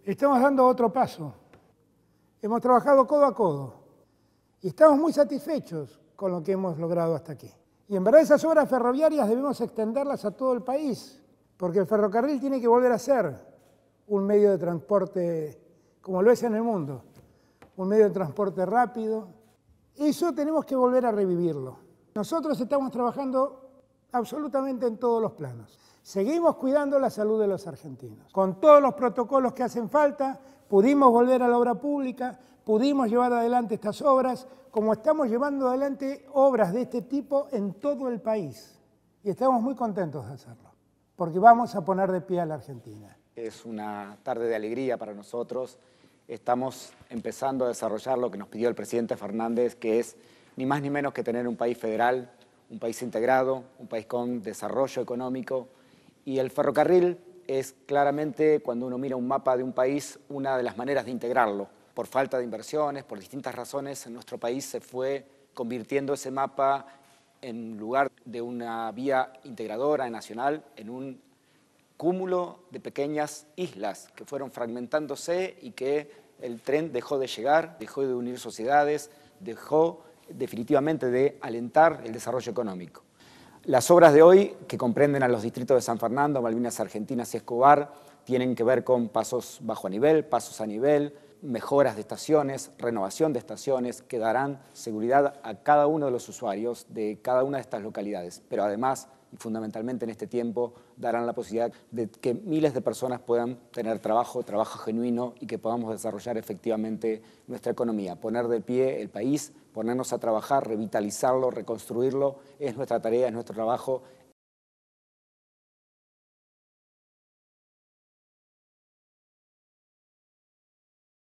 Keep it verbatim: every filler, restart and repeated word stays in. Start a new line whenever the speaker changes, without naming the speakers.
Estamos dando otro paso. Hemos trabajado codo a codo y estamos muy satisfechos con lo que hemos logrado hasta aquí. Y en verdad esas obras ferroviarias debemos extenderlas a todo el país, porque el ferrocarril tiene que volver a ser un medio de transporte como lo es en el mundo, un medio de transporte rápido. Eso tenemos que volver a revivirlo. Nosotros estamos trabajando absolutamente en todos los planos. Seguimos cuidando la salud de los argentinos. Con todos los protocolos que hacen falta, pudimos volver a la obra pública, pudimos llevar adelante estas obras, como estamos llevando adelante obras de este tipo en todo el país. Y estamos muy contentos de hacerlo, porque vamos a poner de pie a la Argentina.
Es una tarde de alegría para nosotros. Estamos empezando a desarrollar lo que nos pidió el presidente Fernández, que es ni más ni menos que tener un país federal, un país integrado, un país con desarrollo económico. Y el ferrocarril es claramente, cuando uno mira un mapa de un país, una de las maneras de integrarlo. Por falta de inversiones, por distintas razones, en nuestro país se fue convirtiendo ese mapa, en lugar de una vía integradora nacional, en un cúmulo de pequeñas islas que fueron fragmentándose y que el tren dejó de llegar, dejó de unir sociedades, dejó definitivamente de alentar el desarrollo económico. Las obras de hoy, que comprenden a los distritos de San Fernando, Malvinas Argentinas y Escobar, tienen que ver con pasos bajo a nivel, pasos a nivel, mejoras de estaciones, renovación de estaciones que darán seguridad a cada uno de los usuarios de cada una de estas localidades, pero además, y fundamentalmente en este tiempo, darán la posibilidad de que miles de personas puedan tener trabajo, trabajo genuino y que podamos desarrollar efectivamente nuestra economía, poner de pie el país, ponernos a trabajar, revitalizarlo, reconstruirlo, es nuestra tarea, es nuestro trabajo,